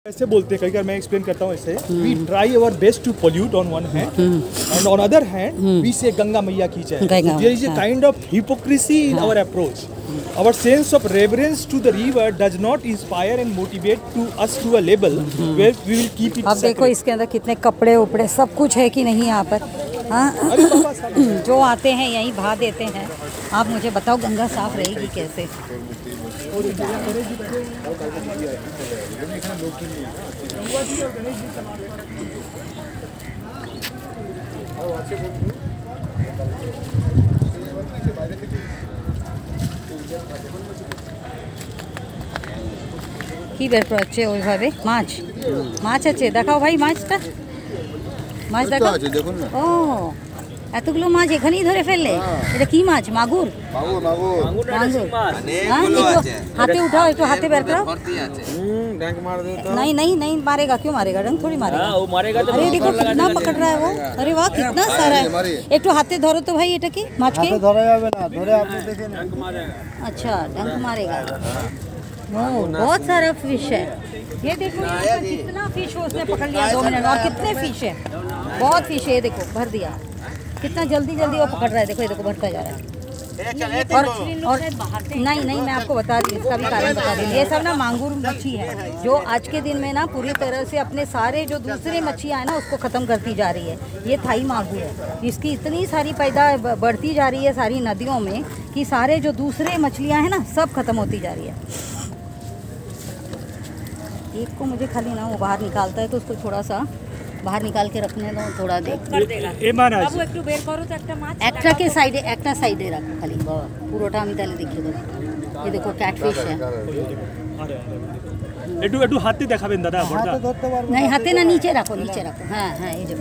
ऐसे बोलते हैं, कई बार मैं एक्सप्लेन करता हूँ ऐसे, we try our best to pollute on one hand and on other hand we say Ganga मैया की जय। There is a kind of hypocrisy in our approach. Our sense of reverence to the river does not inspire and motivate to us to a level where we will keep it. अब देखो इसके अंदर कितने कपड़े उपड़े सब कुछ है कि नहीं यहाँ पर. हाँ जो आते हैं यहीं भा देते हैं. आप मुझे बताओ गंगा साफ रहेगी कैसे? কি বের করছে ওইভাবে মাছ মাছ আছে দেখাও ভাই মাছটা মাছ দেখাও দেখুন না ও এতগুলো মাছ এখানেই ধরে ফেললে এটা কি মাছ মাগুর মাগুর হাতে উঠাও একটু হাতে বের করো डंक मार दो तो नहीं नहीं नहीं मारेगा क्यों मारेगा डंक थोड़ी मारेगा वो मारेगा तो अरे देखो कितना पकड़ रहा है वो अरे वाह कितना सारा है एक तो हाथे धरो तो भाई এটা কি মাছ के ধরে যাবে না ধরে আপনি দেখেন डंक मारेगा अच्छा डंक मारेगा बहुत सारा फिश है ये देखो कितना फिश उसने पकड़ लिया 2 मिनट और कितने फिश है बहुत फिश है देखो भर दिया कितना जल्दी जल्दी वो पकड़ रहा है देखो ये देखो भरता जा रहा है और नहीं नहीं मैं आपको बता दी इसका भी कारण बता दी ये सब ना मांगूर मच्छी है जो आज के दिन में ना पूरी तरह से अपने सारे जो दूसरे मच्छियाँ हैं ना उसको ख़त्म करती जा रही है ये थाई मांगूर है इसकी इतनी सारी पैदा बढ़ती जा रही है सारी नदियों में कि सारे जो दूसरे मछलियाँ हैं ना सब खत्म होती जा रही है एक को मुझे खाली ना वो बाहर निकालता है तो उसको थोड़ा सा बाहर निकाल के रखने दो थोड़ा देख कर देगा बाबू একটু বের করো তো একটা মাছ একটা के साइडे একটা साइडे রাখো খালি পুরোটা আমি তাহলে দেখিয়ে দেব ये देखो कैटफिश है একটু একটু হাতে দেখাবেন দাদা বড়টা नहीं হাতে না নিচে রাখো হ্যাঁ হ্যাঁ এই যে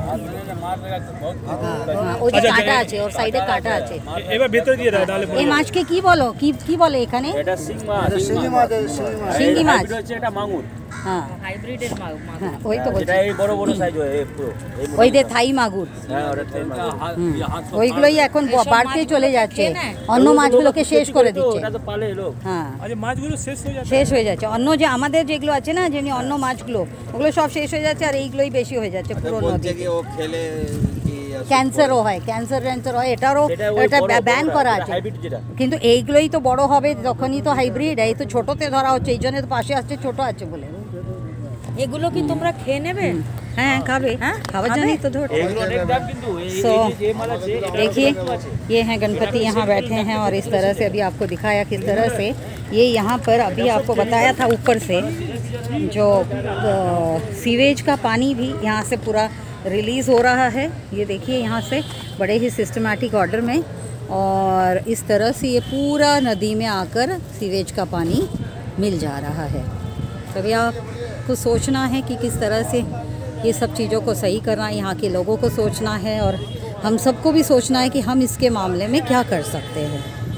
ওই যে কাঁটা আছে ওর সাইডে কাঁটা আছে এবার ভেতর দিয়ে দাও তাহলে এই মাছকে কি বলো কি বলে এখানে এটা শিঙ্গি মাছ এটা মাগুর হ্যাঁ হাইব্রিডের মাগুর হ্যাঁ ওই তো বলছি এটা এই বড় বড় সাইজ হয় এই পুরো ওই যে থাই মাগুর হ্যাঁ ওটা থাই মাগুর ওইগুলোই এখন বাড়তে চলে যাচ্ছে অন্য মাছগুলোকে শেষ করে দিচ্ছে ওটা তো পালে লোক হ্যাঁ আরে মাছগুলো শেষ হয়ে যাচ্ছে অন্য যে আমাদের যেগুলো আছে না যেমনি অন্য মাছগুলো ওগুলো সব শেষ হয়ে যাচ্ছে আর এইগুলোই বেশি হয়ে যাচ্ছে পুরো নদী ও খেলে ক্যান্সারও হয় ক্যান্সার হয় এটারও এটা ব্যান করা আছে কিন্তু এইগুলোই তো বড় হবে তখনই তো হাইব্রিড এই তো ছোটতে ধরা হচ্ছে এই জন্য তো পাশে আসছে ছোট আছে বলে এগুলো কি তোমরা খেয়ে নেবে हाँ खावे खावा जाने तो धोट सो देखिए ये हैं गणपति यहाँ बैठे हैं और इस तरह से अभी आपको दिखाया किस तरह से ये यहाँ पर अभी आपको बताया था ऊपर से जो सीवेज का पानी भी यहाँ से पूरा रिलीज़ हो रहा है ये देखिए यहाँ से बड़े ही सिस्टमैटिक ऑर्डर में और इस तरह से ये पूरा नदी में आकर सीवेज का पानी मिल जा रहा है तभी आपको सोचना है कि किस तरह से ये सब चीज़ों को सही करना यहाँ के लोगों को सोचना है और हम सबको भी सोचना है कि हम इसके मामले में क्या कर सकते हैं।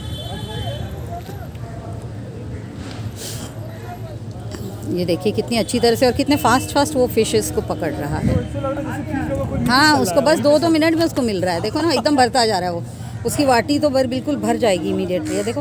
ये देखिए कितनी अच्छी तरह से और कितने फास्ट वो फिशेस को पकड़ रहा है। हाँ उसको बस 2 मिनट में उसको मिल रहा है देखो ना एकदम भरता जा रहा है वो उसकी वाटी तो बिल्कुल भर जाएगी इमीडिएटली देखो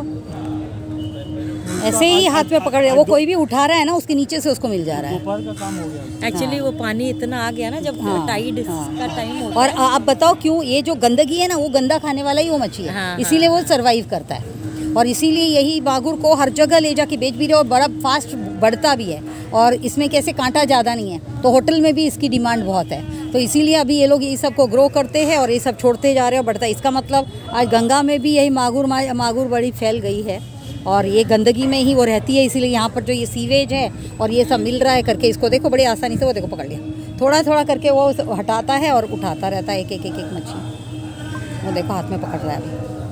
ऐसे ही हाथ में पकड़ रहा है वो कोई भी उठा रहा है ना उसके नीचे से उसको मिल जा रहा है एक्चुअली वो पानी इतना आ गया ना जब टाइड का टाइम होता और आप बताओ क्यों ये जो गंदगी है ना वो गंदा खाने वाला ही वो मच्छी है इसीलिए वो सरवाइव करता है और इसीलिए यही मागुर को हर जगह ले जाके बेच भी रहे और बड़ा फास्ट बढ़ता भी है और इसमें कैसे कांटा ज़्यादा नहीं है तो होटल में भी इसकी डिमांड बहुत है तो इसीलिए अभी ये लोग ये सब को ग्रो करते हैं और ये सब छोड़ते जा रहे हैं और बढ़ता है इसका मतलब आज गंगा में भी यही मागुर बड़ी फैल गई है और ये गंदगी में ही वो रहती है इसीलिए यहाँ पर जो ये सीवेज है और ये सब मिल रहा है करके इसको देखो बड़ी आसानी से वो देखो पकड़ लिया थोड़ा करके वो हटाता है और उठाता रहता है एक मच्छी वो देखो हाथ में पकड़ रहा है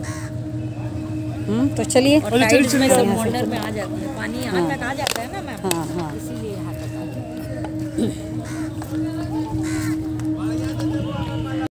तो चलिए में आ जाता है पानी यहाँ तक आ जाता है ना मैम हाँ इसीलिए यहाँ तक